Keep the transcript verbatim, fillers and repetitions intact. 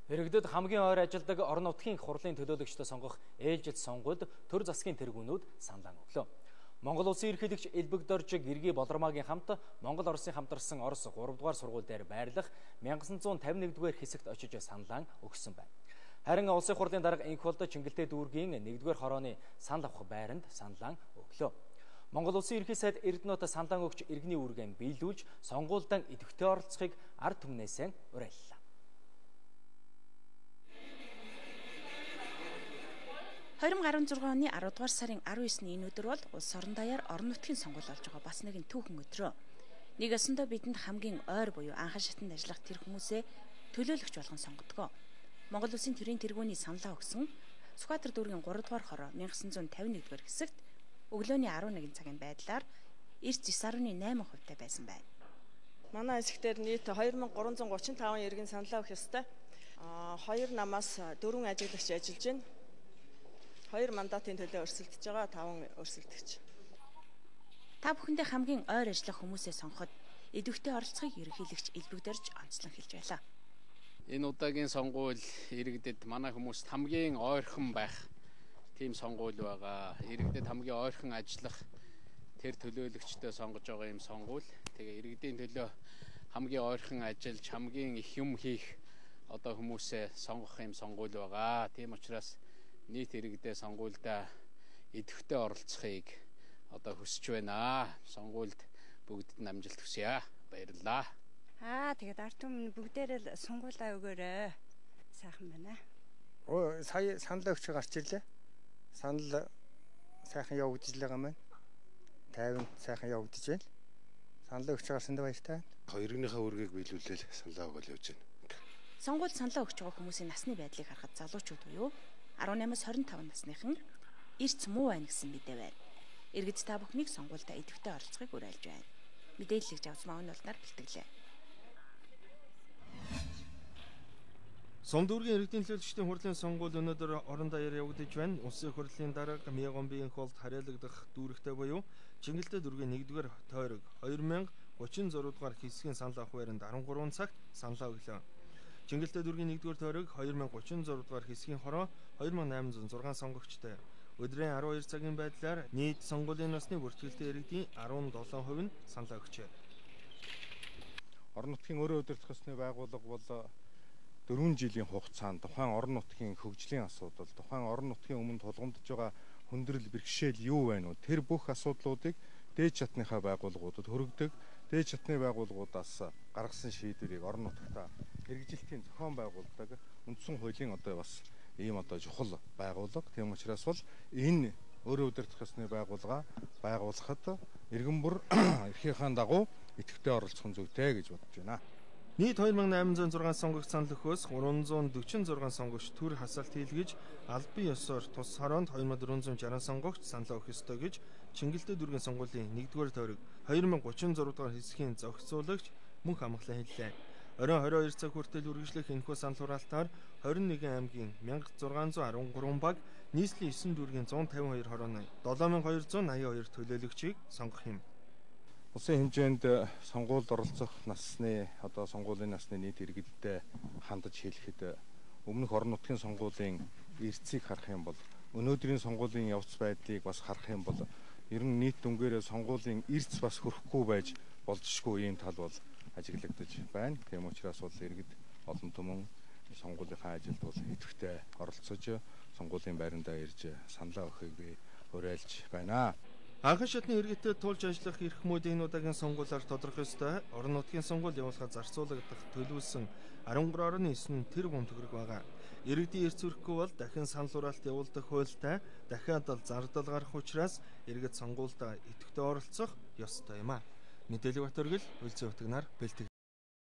Иргэдэд хамгийн ойр ажилдаг орон нутгийн хурлын төлөөлөгчдөө сонгох ээлжид сонгуульд төр засгийн тэргүүнүүд саналаа өглөө. Монгол Улсын ерөнхийлөгч Элбэг Гэргий Болормагийн хамт Монгол Оросын хамтарсан Орос гурав дугаар сургууль дээр байрлах мянга зуун тавин нэгдүгээр хэсэгт очиж саналаа өгсөн байна. Харин улсын хурлын дарга Инхолд Чингэлтэй дүүргийн нэгдүгээр хорооны санал авах байранд саналаа өглөө. Монгол Улсын ерөнхий сайд Эрдэнэт саналаа өгч иргэний үүргээ биелүүлж сонгуульд идэвхтэй оролцохыг ард түмнээсээ уриаллаа. две тысячи арван зургааны арав дугаар сарын арав есний энэ өдөр бол улс орон даяар орон нутгийн сонгуул болж байгаа бас нэгэн түүхэн өдрөө. Нэг өсөндөө бидэнд хамгийн ойр буюу анхан шатанд ажиллах тэр хүмүүсээ төлөөлөгч болгон сонгодог. Монгол Улсын төрийн тэргүүний саналаа өгсөн Сүхбаатар дүүргийн гурав дугаар хороо мянга зуун тавин нэгдүгээр хэсэгт өглөөний арав нэгэн цагийн байдлаар эрс зис гаруй найман хувьтай байсан байна. Манай хэсэгтэр нийт две тысячи гурван зуун гуравч таван иргэн саналаа өгөх ёстой. А хоёр намаас дөрвөн ажиглагч ажиллаж байна. Хоёр мандатын төлөө өрсөлдөж байгаа, таван өрсөлдөгч. Та бүхэндээ хамгийн ойр ажиллах хүмүүсээ сонгоход идэвхтэй оролцохыг ерөнхийлөгч Элбэг онцлон хэлж байлаа. Энэ удаагийн сонгуул иргэдэд манай хүмүүст хамгийн ойрхон байх тийм сонгуул байгаа. Иргэдэд хамгийн ойрхон ажиллах тэр төлөөлөгчдөө сонгож байгаа юм сонгуул. Тэгээ иргэдийн төлөө хамгийн ойрхон ажиллаж хамгийн их юм хийх одоо хүмүүсээ сонгох юм сонгуул байгаа. Тийм учраас нийт иргэдээ сонгуульдаа идэвхтэй оролцохыг одоо хүсэж байна. Сонгуульд бүгдэд нь амжилт хүсье. Баярлалаа. Аа тэгээд ард түмэн бүгдээрээ сонгуулаа өгөөрэй. Сайхан байна. Оо сая санал өгч гарч ирлээ. Санал сайхан явагдаж байгаа маань. тайван сайхан явагдаж байна. Санал өгч гарсанд баяртай. Хоёрынхаа үүргийг биелүүлэл саналаа өгөөл явж байна. Сонгуульд саналаа өгч байгаа хүмүүсийн насны байдлыг харахад залуучууд буюу арван наймаас хорин таван насныхан эрц муу байна гэсэн мэдээ байна. Иргэд та бүхнийг сонгуульдаа идэвхтэй оролцохыг уриалж байна. Мэдээллийг Жавцмаа өнөөлнөр бэлтгэлээ. Сумдүүргийн иргэдийн төлөөлөгчдийн хурлын сонгуул өнөөдөр орон даяар явагдаж байна. Улсын хурлын дарга Мягомбын Холд хариалагдах дүүрэгтэй буюу Чингэлтэй дүүргийн нэгдүгээр тойрог две тысячи гуравч зураг дугаар хэсгийн санал авах байранд арван гурван цагт саналаа өглөө. Чингэлтэй дүүргийн нэгдүгээр тойрог две тысячи гуравч зураг дугаар хэсгийн хороо две тысячи найман зуун зургаан сонгогчтой. Өдрийн арав хоёр цагийн байдлаар нийт сонгуулийн насны бүртгэлтэй иргэдийн арван долоон хувь нь саналаа өгчээ. Орон нутгийн өөрөө удирдах ёсны байгууллага бол дөрвөн жилийн хугацаанд тухайн орон нутгийн хөгжлийн асуудал, тухайн орон нутгийн өмнө тулгамдж байгаа хүндрэл бэрхшээл юу байна вэ? Тэр бүх асуудлуудыг дээд чатныхаа байгууллагуудад хөргөдөг. Дээд чатны байгууллагуудаас гаргасан шийдвэрийг орон нутгатаа хэрэгжилтийн зохион байгуулдаг үндсэн хуулийн одоо бас ийм одоо чухал байгууллага. Тийм учраас бол энэ өөрөө удирдах ёсны байгууллага байгуулахад иргэн бүр эрхийнхаа дагуу идэвхтэй оролцох нь зүйтэй гэж бодож байна. Нийт две тысячи найман зуун зургаан сонгогч санал өгөхөөс гурван зуун дөрвөн зургаан сонгогч төр хасалт хийлгэж албан ёсоор тус хороонд две тысячи дөрвөн зуун шестьдесят сонгогч саналаа өгөх ёстой гэж Чингэлтэй дүүргийн сонгуулийн нэгдүгээр тойрог две тысячи гуравч зураг дугаар хэсгийн зохицуулагч мөнх амглан хэллээ. Оройн двадцать хоёр цаг хүртэл үргэлжлэх энэхүү санал хураалтаар двадцать нэгэн аймгийн мянга зургаан зуун арван гурван баг нийслэлийн девять дүүргийн one fifty-two хорооны seven thousand two hundred eighty-two төлөөлөгчийг сонгох юм. Улсын хэмжээнд сонгуульд оролцох насны одоо сонгуулийн насны нийт иргэдтэй хандаж хэлэхэд өмнөх орон нутгийн сонгуулийн эрсцийг харах юм бол өнөөдрийн сонгуулийн явц байдлыг бас харах юм бол ер нь нийт дүнгээрээ сонгуулийн эрс бас хөрөхгүй байж болзошгүй ийм тал бол ажиглагдаж байна. Тийм учраас бол иргэд олон түмэн сонгуулийнхаа ажилд бол идэвхтэй оролцож сонгуулийн байрандаа ирж саналаа өгөхийг би уриалж байна. Анхан шатны иргэдэд тулж ажиллах эрх мөд энэ удаагийн сонгуулиар тодорхой ёстой. Орон нутгийн сонгуул явуулахад зарцуулагдах төлөвлөсөн арван гурван найман тэрбум төгрөг байгаа. Иргэдийн эрс зөрөхгүй бол дахин санал хураалт явуулдаг хуультай дахиад л зардал гарах учраас иргэд сонгуульдаа идэвхтэй оролцох ёстой юм а. Мэдээлэл Батөргөл, Үлзий Утагнаар бэлтгэв.